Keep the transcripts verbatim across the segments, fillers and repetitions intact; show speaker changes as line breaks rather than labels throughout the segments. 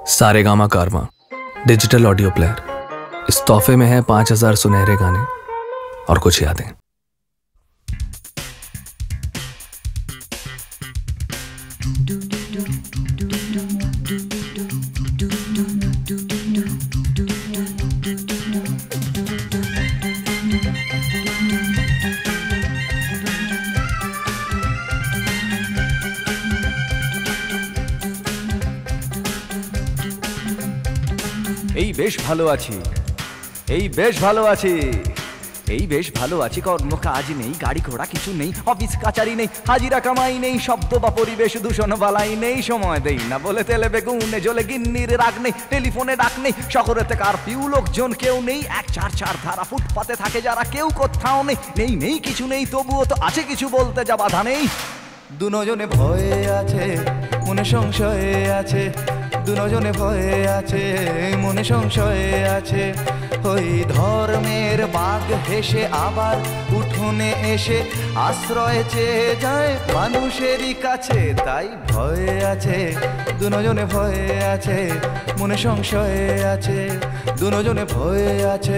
सारेगामा कारवां digital audio player. इस तोहफे में है पांच हजार सुनहरे गाने और कुछ यादें।
এই বেশ ভালো আছি, এই বেশ ভালো আছি, এই বেশ ভালো আছি। কর্ম কাজ নেই, গাড়ি ঘোড়া কিছু নেই, অফিস কাচারি নেই, হাজিরা কামাই নেই, শব্দ বা পরিবেশ দূষণ বালাই নেই। সময় দেই না বলে তেলে বেগুনে জ্বলে গিন্নির রাগ নেই, টেলিফোনে ডাক নেই, শহরেতে কারফিউ লোকজন কেউ নেই। এক চার চার ধারা ফুটপাতে থাকে যারা, কেউ কোথাও নেই। নেই নেই কিছু নেই, তবুও তো আছে কিছু, বলতে যা বাধা নেই। দুজনে ভয়ে আছে, মনে সংশয়ে আছে, দুজনে ভয়ে আছে, মনে সংশয়ে আছে। ওই ধর্মের বাঘ হেসে আবার উঠোনে এসে আশ্রয় চেয়ে যায় মানুষেরই কাছে। তাই ভয়ে আছে, দুজনে ভয়ে আছে, মনে সংশয়ে আছে, দুজনে ভয়ে আছে।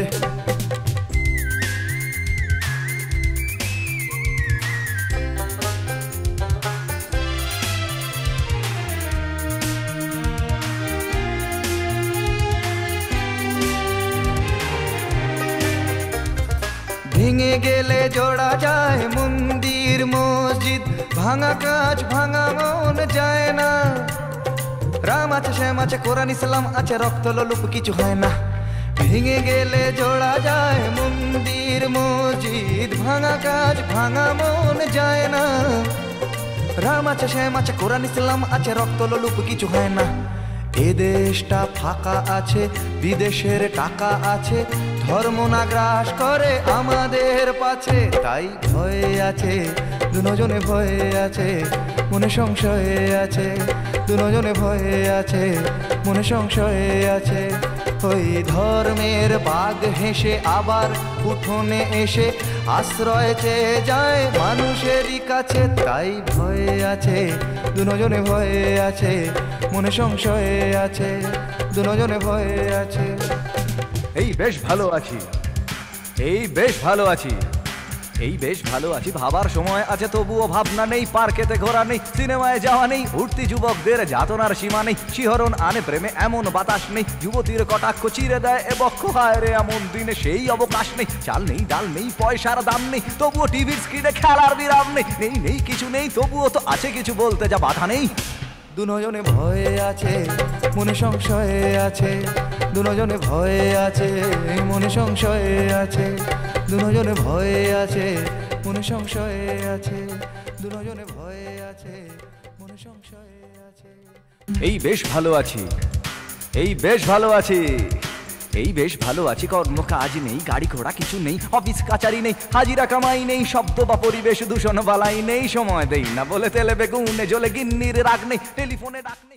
ভেঙে গেলে জোড়া যায় মন্দির মসজিদ, ভাঙা কাজ ভাঙা মন যায় না। রাম আছে, শ্যাম আছে, কোরআন ইসলাম আছে, রক্ত লোলুপ কিছু হয় না। ভেঙে গেলে জোড়া যায় মন্দির মসজিদ, ভাঙা কাজ ভাঙা মন যায় না। রাম আছে, শ্যাম আছে, কোরআন ইসলাম আছে, রক্ত লোলুপ কিছু হয় না। এ দেশটা ফাঁকা আছে, বিদেশের টাকা আছে, ধর্ম না গ্রাস করে আমাদের পাছে। তাই ভয়ে আছে, দুজনে ভয়ে আছে, মনে সংশয়ে আছে, দুজনে ভয়ে আছে, মনে সংশয়ে আছে। ওই ধর্মের বাঘ হেসে আবার উঠোনে এসে আশ্রয় চেয়ে যায় মানুষেরই কাছে। তাই ভয়ে আছে, দুজনে ভয়ে আছে, মনে সংশয়ে আছে, দুজনে ভয়ে আছে। এই বেশ ভালো আছি, এই বেশ ভালো আছি, এই বেশ ভালো আছি। ভাবার সময় আছে, তবুও ভাবনা নেই। পার্কেতে ঘোরা নেই, সিনেমায় যাওয়া নেই, উঠতি যুবকদের যাতনার সীমা নেই। শিহরণ আনে প্রেমে এমন বাতাস নেই, যুবতীর কটাক্ষ চিরে দেয় এ বক্ষ। হায় রে এমন দিনে সেই অবকাশ নেই। চাল নেই, ডাল নেই, পয়সার দাম নেই, তবুও টিভির স্ক্রিনে খেলার বিরাম নেই। নেই নেই কিছু নেই, তবুও তো আছে কিছু, বলতে যা বাধা নেই। দুজনে ভয়ে আছে, মনে সংশয়ে আছে, দুজনে ভয়ে আছে, মনে সংশয়ে আছে, দুজনে ভয়ে আছে, মনে সংশয়ে আছে, দুজনে ভয়ে আছে, মনে সংশয়ে আছে। এই বেশ ভালো আছি, এই বেশ ভালো আছি, এই বেশ ভালো আছি। কর্ম কাজ নেই, গাড়ি ঘোড়া কিছু নেই, অফিস কাচারি নেই, হাজিরা কামাই নেই, শব্দ বা পরিবেশ দূষণ বালাই নেই। সময় দেই না বলে তেলে বেগুনে জ্বলে গিন্নির রাগ নেই, টেলিফোনে ডাক নেই।